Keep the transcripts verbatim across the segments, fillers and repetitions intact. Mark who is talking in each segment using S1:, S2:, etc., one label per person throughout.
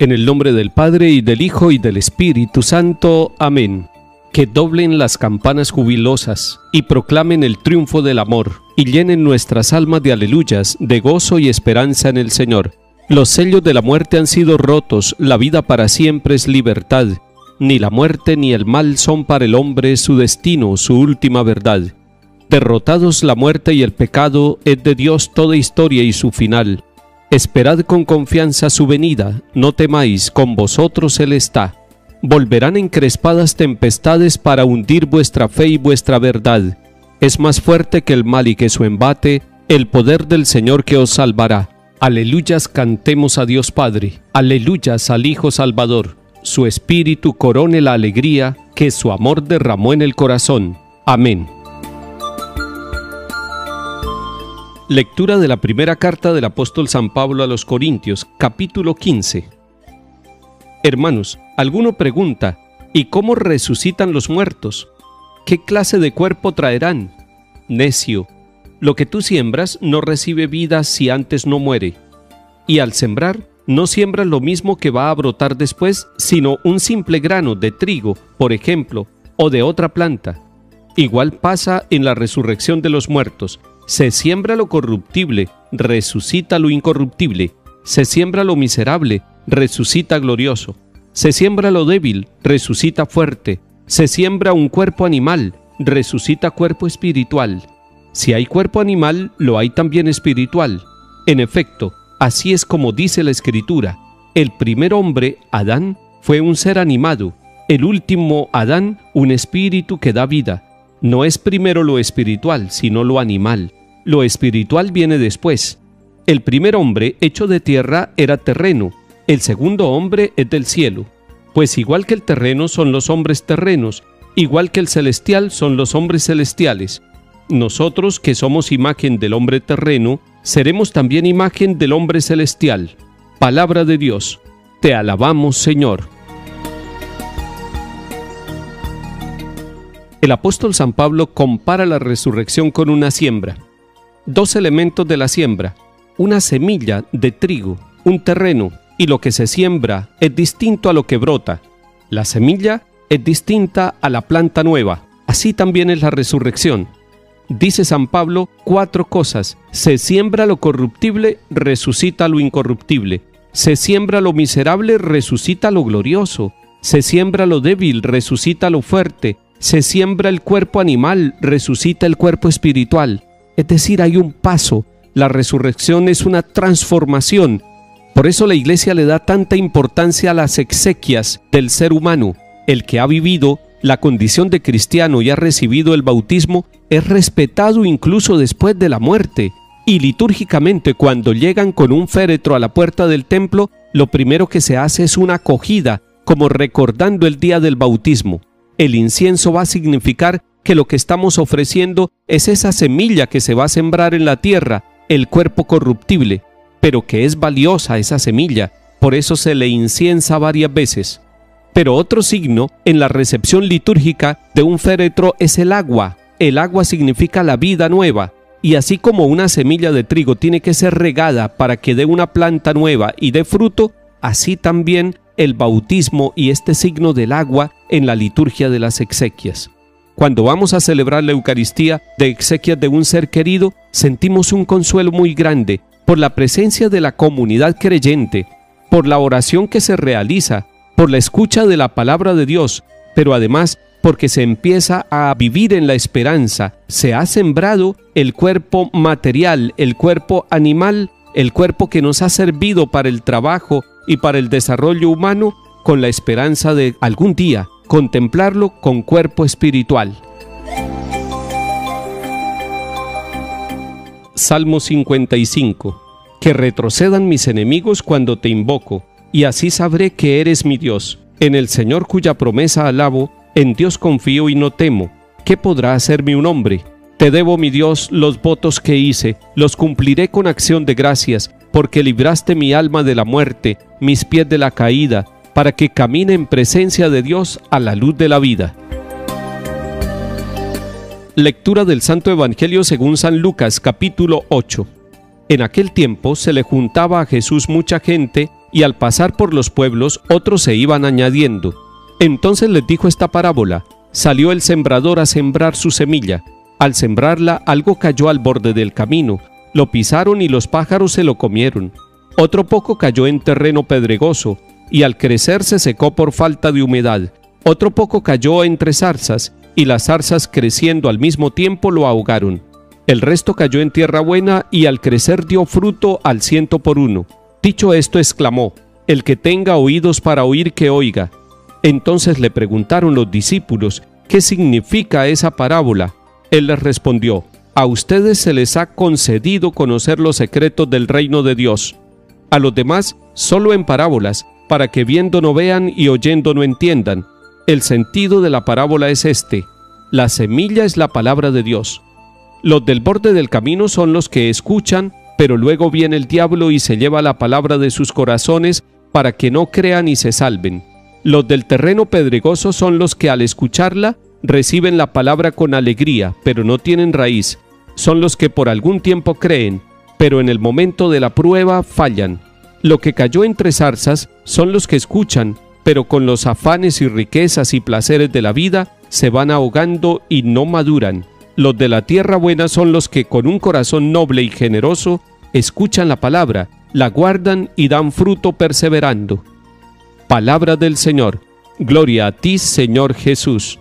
S1: En el nombre del Padre, y del Hijo, y del Espíritu Santo. Amén. Que doblen las campanas jubilosas, y proclamen el triunfo del amor, y llenen nuestras almas de aleluyas, de gozo y esperanza en el Señor. Los sellos de la muerte han sido rotos, la vida para siempre es libertad. Ni la muerte ni el mal son para el hombre su destino, su última verdad. Derrotados la muerte y el pecado, es de Dios toda historia y su final. Esperad con confianza su venida, no temáis, con vosotros Él está. Volverán encrespadas tempestades para hundir vuestra fe y vuestra verdad. Es más fuerte que el mal y que su embate, el poder del Señor que os salvará. Aleluyas cantemos a Dios Padre, aleluyas al Hijo Salvador. Su Espíritu corone la alegría que su amor derramó en el corazón. Amén. Lectura de la primera carta del apóstol San Pablo a los Corintios, capítulo quince. Hermanos, alguno pregunta, ¿y cómo resucitan los muertos? ¿Qué clase de cuerpo traerán? Necio, lo que tú siembras no recibe vida si antes no muere. Y al sembrar, no siembras lo mismo que va a brotar después, sino un simple grano de trigo, por ejemplo, o de otra planta. Igual pasa en la resurrección de los muertos. Se siembra lo corruptible, resucita lo incorruptible. Se siembra lo miserable, resucita glorioso. Se siembra lo débil, resucita fuerte. Se siembra un cuerpo animal, resucita cuerpo espiritual. Si hay cuerpo animal, lo hay también espiritual. En efecto, así es como dice la Escritura. El primer hombre, Adán, fue un ser animado. El último, Adán, un espíritu que da vida. No es primero lo espiritual, sino lo animal. Lo espiritual viene después. El primer hombre, hecho de tierra, era terreno. El segundo hombre es del cielo. Pues igual que el terreno son los hombres terrenos, igual que el celestial son los hombres celestiales. Nosotros, que somos imagen del hombre terreno, seremos también imagen del hombre celestial. Palabra de Dios. Te alabamos, Señor. El apóstol San Pablo compara la resurrección con una siembra. Dos elementos de la siembra: una semilla de trigo, un terreno, y lo que se siembra es distinto a lo que brota. La semilla es distinta a la planta nueva. Así también es la resurrección. Dice San Pablo cuatro cosas: se siembra lo corruptible, resucita lo incorruptible. Se siembra lo miserable, resucita lo glorioso. Se siembra lo débil, resucita lo fuerte. Se siembra el cuerpo animal, resucita el cuerpo espiritual. Es decir, hay un paso. La resurrección es una transformación. Por eso la Iglesia le da tanta importancia a las exequias del ser humano. El que ha vivido la condición de cristiano y ha recibido el bautismo es respetado incluso después de la muerte. Y litúrgicamente, cuando llegan con un féretro a la puerta del templo, lo primero que se hace es una acogida, como recordando el día del bautismo. El incienso va a significar que lo que estamos ofreciendo es esa semilla que se va a sembrar en la tierra, el cuerpo corruptible, pero que es valiosa esa semilla, por eso se le inciensa varias veces. Pero otro signo en la recepción litúrgica de un féretro es el agua. El agua significa la vida nueva, y así como una semilla de trigo tiene que ser regada para que dé una planta nueva y dé fruto, así también el bautismo y este signo del agua en la liturgia de las exequias. Cuando vamos a celebrar la Eucaristía de exequias de un ser querido, sentimos un consuelo muy grande por la presencia de la comunidad creyente, por la oración que se realiza, por la escucha de la palabra de Dios, pero además porque se empieza a vivir en la esperanza. Se ha sembrado el cuerpo material, el cuerpo animal, el cuerpo que nos ha servido para el trabajo y para el desarrollo humano, con la esperanza de algún día contemplarlo con cuerpo espiritual. Salmo cincuenta y cinco. Que retrocedan mis enemigos cuando te invoco, y así sabré que eres mi Dios. En el Señor cuya promesa alabo, en Dios confío y no temo. ¿Qué podrá hacerme un hombre? Te debo, mi Dios, los votos que hice, los cumpliré con acción de gracias, porque libraste mi alma de la muerte, mis pies de la caída, para que camine en presencia de Dios a la luz de la vida. Lectura del Santo Evangelio según San Lucas, capítulo ocho. En aquel tiempo se le juntaba a Jesús mucha gente y al pasar por los pueblos otros se iban añadiendo. Entonces les dijo esta parábola: salió el sembrador a sembrar su semilla. Al sembrarla, algo cayó al borde del camino, lo pisaron y los pájaros se lo comieron. Otro poco cayó en terreno pedregoso, y al crecer se secó por falta de humedad. Otro poco cayó entre zarzas, y las zarzas creciendo al mismo tiempo lo ahogaron. El resto cayó en tierra buena, y al crecer dio fruto al ciento por uno. Dicho esto, exclamó: el que tenga oídos para oír, que oiga. Entonces le preguntaron los discípulos: ¿qué significa esa parábola? Él les respondió: a ustedes se les ha concedido conocer los secretos del reino de Dios. A los demás, solo en parábolas, para que viendo no vean y oyendo no entiendan. El sentido de la parábola es este: la semilla es la palabra de Dios. Los del borde del camino son los que escuchan, pero luego viene el diablo y se lleva la palabra de sus corazones para que no crean y se salven. Los del terreno pedregoso son los que al escucharla reciben la palabra con alegría, pero no tienen raíz. Son los que por algún tiempo creen, pero en el momento de la prueba fallan. Lo que cayó entre zarzas son los que escuchan, pero con los afanes y riquezas y placeres de la vida se van ahogando y no maduran. Los de la tierra buena son los que con un corazón noble y generoso escuchan la palabra, la guardan y dan fruto perseverando. Palabra del Señor. Gloria a ti, Señor Jesús.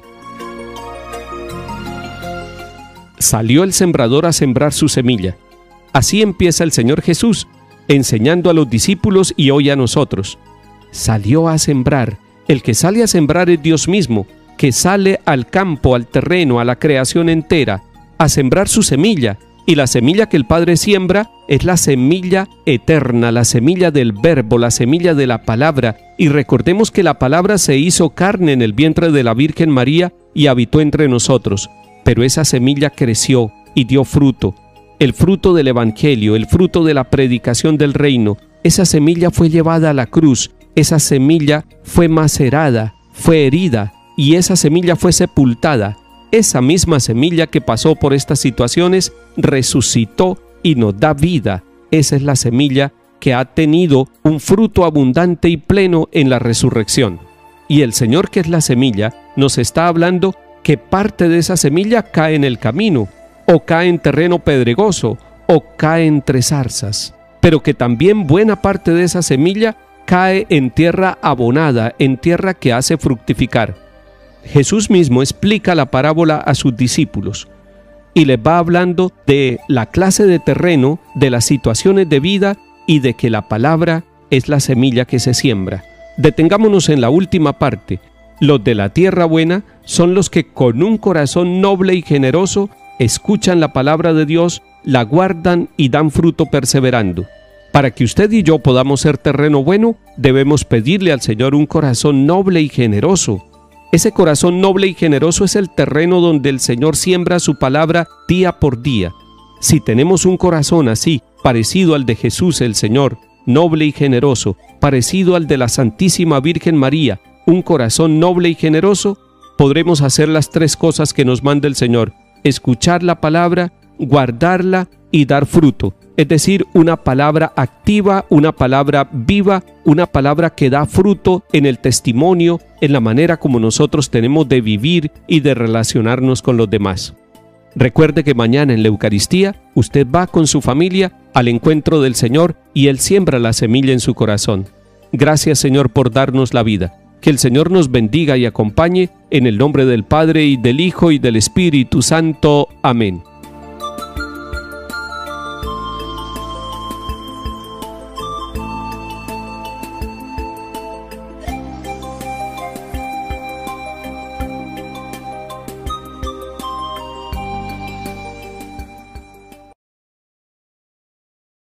S1: Salió el sembrador a sembrar su semilla. Así empieza el Señor Jesús, enseñando a los discípulos y hoy a nosotros. Salió a sembrar. El que sale a sembrar es Dios mismo, que sale al campo, al terreno, a la creación entera, a sembrar su semilla. Y la semilla que el Padre siembra es la semilla eterna, la semilla del Verbo, la semilla de la palabra. Y recordemos que la palabra se hizo carne en el vientre de la Virgen María y habitó entre nosotros. Pero esa semilla creció y dio fruto. El fruto del Evangelio, el fruto de la predicación del reino. Esa semilla fue llevada a la cruz. Esa semilla fue macerada, fue herida y esa semilla fue sepultada. Esa misma semilla que pasó por estas situaciones resucitó y nos da vida. Esa es la semilla que ha tenido un fruto abundante y pleno en la resurrección. Y el Señor, que es la semilla, nos está hablando que parte de esa semilla cae en el camino, o cae en terreno pedregoso, o cae entre zarzas, pero que también buena parte de esa semilla cae en tierra abonada, en tierra que hace fructificar. Jesús mismo explica la parábola a sus discípulos y les va hablando de la clase de terreno, de las situaciones de vida y de que la palabra es la semilla que se siembra. Detengámonos en la última parte. Los de la tierra buena son los que con un corazón noble y generoso escuchan la palabra de Dios, la guardan y dan fruto perseverando. Para que usted y yo podamos ser terreno bueno, debemos pedirle al Señor un corazón noble y generoso. Ese corazón noble y generoso es el terreno donde el Señor siembra su palabra día por día. Si tenemos un corazón así, parecido al de Jesús el Señor, noble y generoso, parecido al de la Santísima Virgen María, un corazón noble y generoso, podremos hacer las tres cosas que nos manda el Señor: escuchar la palabra, guardarla y dar fruto. Es decir, una palabra activa, una palabra viva, una palabra que da fruto en el testimonio, en la manera como nosotros tenemos de vivir y de relacionarnos con los demás. Recuerde que mañana en la Eucaristía usted va con su familia al encuentro del Señor y Él siembra la semilla en su corazón. Gracias, Señor, por darnos la vida. Que el Señor nos bendiga y acompañe en el nombre del Padre y del Hijo y del Espíritu Santo. Amén.